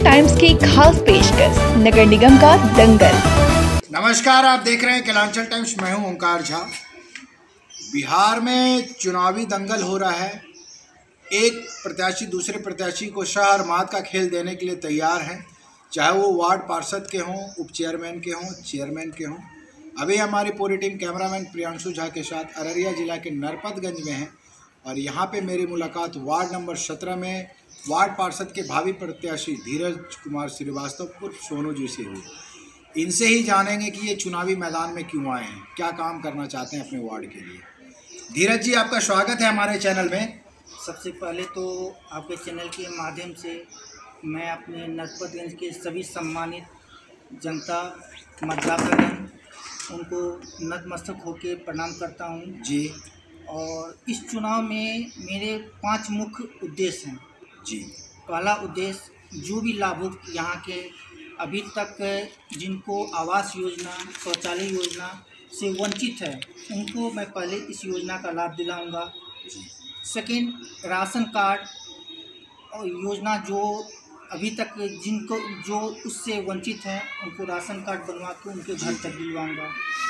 Times की खास पेशकश नगर निगम का दंगल। नमस्कार, आप देख रहे हैं कैलांचल टाइम्स। मैं हूं ओंकार झा। बिहार में चुनावी दंगल हो रहा है। एक प्रत्याशी दूसरे प्रत्याशी को शहर मात का खेल देने के लिए तैयार है, चाहे वो वार्ड पार्षद के हों, उप चेयरमैन के हों, चेयरमैन के हों। अभी हमारी पूरी टीम कैमरामैन प्रियांशु झा के साथ अररिया जिला के नरपतगंज में है और यहाँ पे मेरी मुलाकात वार्ड नंबर 17 में वार्ड पार्षद के भावी प्रत्याशी धीरज कुमार श्रीवास्तव उर्फ सोनू जी से हुई। इनसे ही जानेंगे कि ये चुनावी मैदान में क्यों आए हैं, क्या काम करना चाहते हैं अपने वार्ड के लिए। धीरज जी, आपका स्वागत है हमारे चैनल में। सबसे पहले तो आपके चैनल के माध्यम से मैं अपने नरपतगंज के सभी सम्मानित जनता मतदातागण उनको नतमस्तक होकर प्रणाम करता हूं जी। और इस चुनाव में मेरे 5 मुख्य उद्देश्य हैं जी। पहला उद्देश्य, जो भी लाभुक यहाँ के अभी तक जिनको आवास योजना, शौचालय योजना से वंचित है, उनको मैं पहले इस योजना का लाभ दिलाऊंगा। सेकेंड, राशन कार्ड और योजना जो अभी तक जिनको जो उससे वंचित हैं, उनको राशन कार्ड बनवा के उनके घर तक दिलवाऊंगा।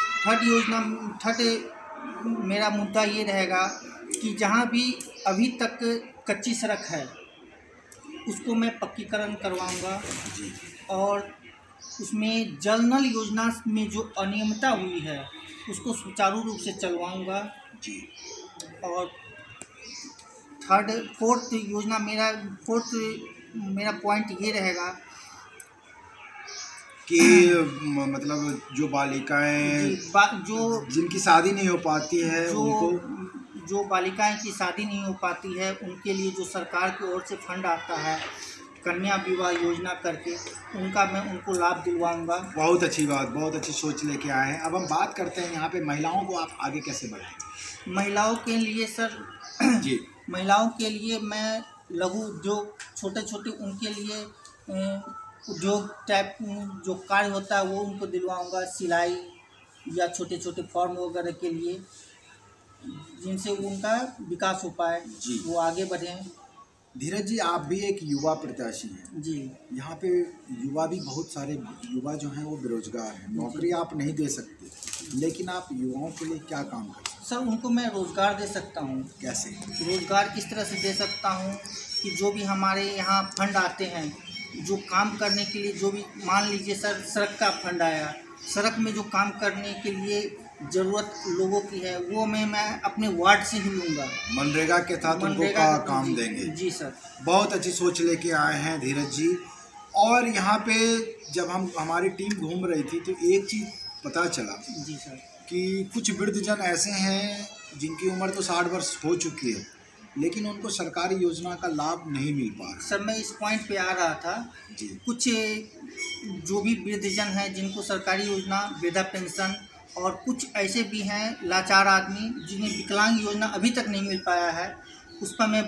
थर्ड मेरा मुद्दा ये रहेगा कि जहाँ भी अभी तक कच्ची सड़क है उसको मैं पक्कीकरण करवाऊंगा और उसमें जल नल योजना में जो अनियमितता हुई है उसको सुचारू रूप से चलवाऊंगा जी। और फोर्थ मेरा पॉइंट ये रहेगा कि मतलब जो बालिकाएं जो जिनकी शादी नहीं हो पाती है, जो बालिकाएं की शादी नहीं हो पाती है, उनके लिए जो सरकार की ओर से फंड आता है कन्या विवाह योजना करके, उनका मैं उनको लाभ दिलवाऊंगा। बहुत अच्छी बात, बहुत अच्छी सोच लेके आए हैं। अब हम बात करते हैं यहाँ पे महिलाओं को आप आगे कैसे बढ़ाएं। महिलाओं के लिए सर जी, महिलाओं के लिए मैं लघु उद्योग, छोटे छोटे उनके लिए उद्योग टाइप जो कार्य होता है वो उनको दिलवाऊंगा, सिलाई या छोटे छोटे फॉर्म वगैरह के लिए, जिनसे उनका विकास हो पाए, वो आगे बढ़ें। धीरज जी, आप भी एक युवा प्रत्याशी हैं जी। यहाँ पे युवा भी बहुत सारे युवा जो हैं वो बेरोजगार हैं, नौकरी आप नहीं दे सकते, लेकिन आप युवाओं के लिए क्या काम करते हैं? सर, उनको मैं रोज़गार दे सकता हूँ। कैसे? रोज़गार इस तरह से दे सकता हूँ कि जो भी हमारे यहाँ फंड आते हैं, जो काम करने के लिए, जो भी मान लीजिए सर सड़क का फंड आया, सड़क में जो काम करने के लिए ज़रूरत लोगों की है वो मैं अपने वार्ड से ही लूँगा। मनरेगा के तहत उनको काम देंगे। जी सर। बहुत अच्छी सोच लेके आए हैं धीरज जी। और यहाँ पे जब हमारी टीम घूम रही थी तो एक चीज़ पता चला जी सर कि कुछ वृद्धजन ऐसे हैं जिनकी उम्र तो 60 वर्ष हो चुकी है, लेकिन उनको सरकारी योजना का लाभ नहीं मिल पा रहा। सर, मैं इस पॉइंट पे आ रहा था जी। कुछ जो भी वृद्धजन हैं जिनको सरकारी योजना, वृद्धा पेंशन, और कुछ ऐसे भी हैं लाचार आदमी जिन्हें विकलांग योजना अभी तक नहीं मिल पाया है, उस पर मैं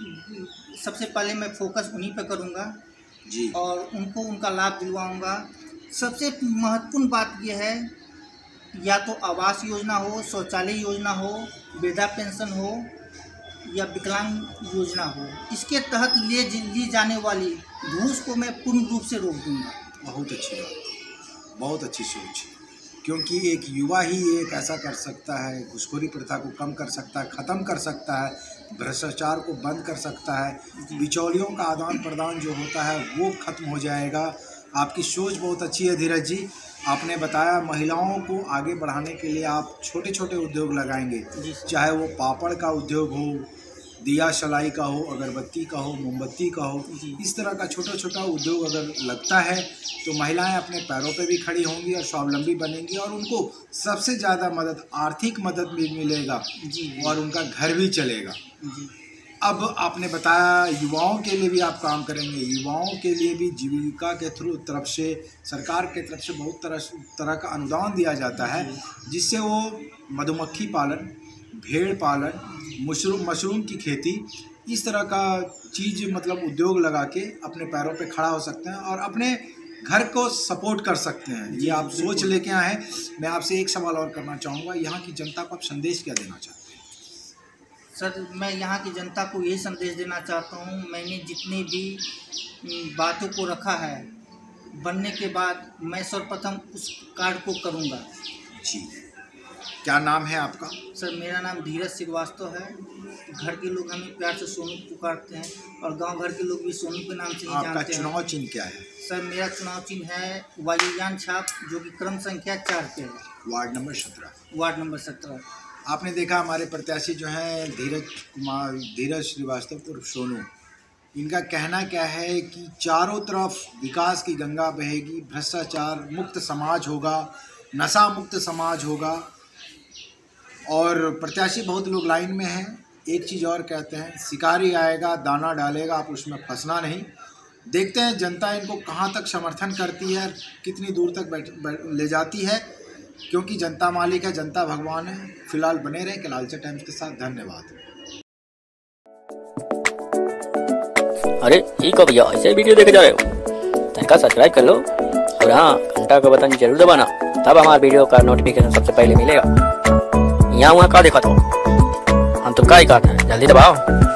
सबसे पहले मैं फोकस उन्हीं पर करूँगा जी और उनको उनका लाभ दिलवाऊँगा। सबसे महत्वपूर्ण बात यह है, या तो आवास योजना हो, शौचालय योजना हो, वृद्धा पेंशन हो या विकलांग योजना हो, इसके तहत ली जाने वाली घूस को मैं पूर्ण रूप से रोक दूंगा। बहुत अच्छी बात, बहुत अच्छी सोच, क्योंकि एक युवा ही एक ऐसा कर सकता है, घूसखोरी प्रथा को कम कर सकता है, ख़त्म कर सकता है, भ्रष्टाचार को बंद कर सकता है, बिचौलियों का आदान प्रदान जो होता है वो खत्म हो जाएगा। आपकी सोच बहुत अच्छी है धीरज जी। आपने बताया महिलाओं को आगे बढ़ाने के लिए आप छोटे छोटे उद्योग लगाएंगे, चाहे वो पापड़ का उद्योग हो, दिया सलाई का हो, अगरबत्ती का हो, मोमबत्ती का हो, इस तरह का छोटा छोटा उद्योग अगर लगता है तो महिलाएं अपने पैरों पे भी खड़ी होंगी और स्वावलंबी बनेंगी और उनको सबसे ज़्यादा मदद, आर्थिक मदद भी मिलेगा और उनका घर भी चलेगा। अब आपने बताया युवाओं के लिए भी आप काम करेंगे, युवाओं के लिए भी जीविका के तरफ से, सरकार के तरफ से बहुत तरह का अनुदान दिया जाता है, जिससे वो मधुमक्खी पालन, भेड़ पालन, मशरूम की खेती, इस तरह का चीज़ मतलब उद्योग लगा के अपने पैरों पे खड़ा हो सकते हैं और अपने घर को सपोर्ट कर सकते हैं। ये आप सोच लेके आए हैं। मैं आपसे एक सवाल और करना चाहूँगा, यहाँ की जनता को आप संदेश क्या देना चाहते हैं? सर मैं यहाँ की जनता को यही संदेश देना चाहता हूँ, मैंने जितने भी बातों को रखा है बनने के बाद मैं सर्वप्रथम उस कार्य को करूँगा। जी, क्या नाम है आपका? सर मेरा नाम धीरज श्रीवास्तव है। घर के लोग हमें प्यार से सोनू पुकारते हैं और गांव घर के लोग भी सोनू के नाम से ही जानते हैं। आपका चुनाव चिन्ह क्या है? सर मेरा चुनाव चिन्ह है वायुयान छाप, जो कि क्रम संख्या 4 पे है। Ward number 17। Ward number 17। आपने देखा हमारे प्रत्याशी जो हैं धीरज श्रीवास्तव उर्फ सोनू, इनका कहना क्या है कि चारों तरफ विकास की गंगा बहेगी, भ्रष्टाचार मुक्त समाज होगा, नशा मुक्त समाज होगा। और प्रत्याशी बहुत लोग लाइन में हैं। एक चीज़ और कहते हैं, शिकारी आएगा दाना डालेगा, आप उसमें फंसना नहीं। देखते हैं जनता इनको कहां तक समर्थन करती है, कितनी दूर तक ले जाती है, क्योंकि जनता मालिक है, जनता भगवान है। फिलहाल बने रहें कलालचा टाइम्स के साथ। धन्यवाद। अरे ठीक हो भैया, ऐसे वीडियो देखे जा रहे हो तनिका सब्सक्राइब कर लो और हाँ घंटा का बटन जरूर दबाना, तब हमारे वीडियो का नोटिफिकेशन सबसे पहले मिलेगा। यहाँ वहाँ का देखा तो हम तो का ही कहते हैं, जल्दी दबाओ।